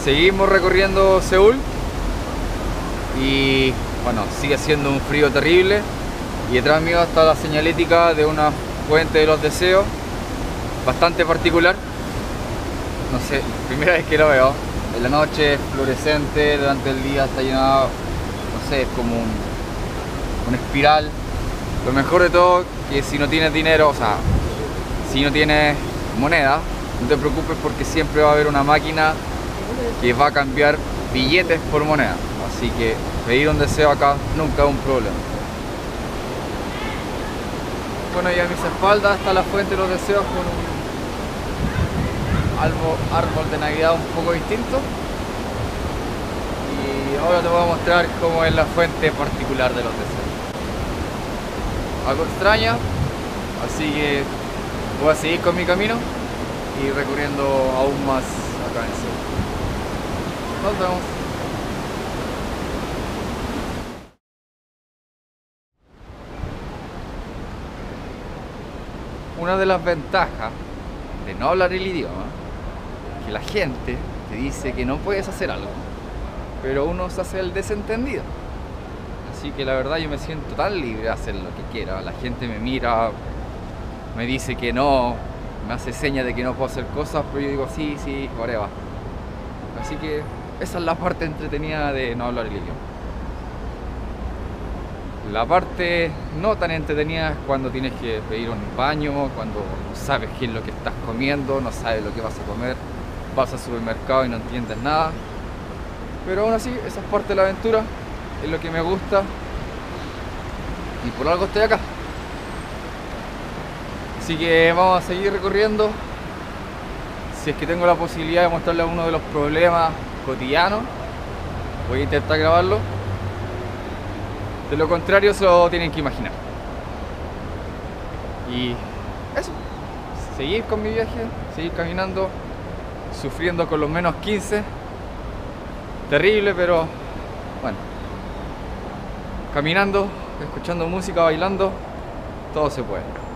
Seguimos recorriendo Seúl y bueno, sigue siendo un frío terrible y detrás mío está la señalética de una fuente de los deseos bastante particular. No sé, primera vez que lo veo. En la noche es fluorescente, durante el día está llenado, no sé, es como una espiral. Lo mejor de todo que si no tienes dinero, o sea, si no tienes moneda, no te preocupes porque siempre va a haber una máquina que va a cambiar billetes por moneda. Así que pedir un deseo acá nunca es un problema. Bueno, y a mis espaldas está la fuente de los deseos con un árbol de Navidad un poco distinto. Y ahora te voy a mostrar cómo es la fuente particular de los deseos. Algo extraña, así que voy a seguir con mi camino y recorriendo aún más acá en Seúl. Nos vemos. Una de las ventajas de no hablar el idioma es que la gente te dice que no puedes hacer algo, pero uno se hace el desentendido. Así que la verdad yo me siento tan libre de hacer lo que quiera. La gente me mira, me dice que no, me hace señas de que no puedo hacer cosas, pero yo digo sí, sí, whatever. Así que esa es la parte entretenida de no hablar el idioma. La parte no tan entretenida es cuando tienes que pedir un baño, cuando no sabes qué es lo que estás comiendo, no sabes lo que vas a comer, vas al supermercado y no entiendes nada. Pero aún así, esa es parte de la aventura, es lo que me gusta y por algo estoy acá. Así que vamos a seguir recorriendo. Si es que tengo la posibilidad de mostrarles uno de los problemas cotidianos, voy a intentar grabarlo. De lo contrario, se lo tienen que imaginar. Y eso, seguir con mi viaje, seguir caminando, sufriendo con los menos 15. Terrible, pero bueno. Caminando, escuchando música, bailando, todo se puede.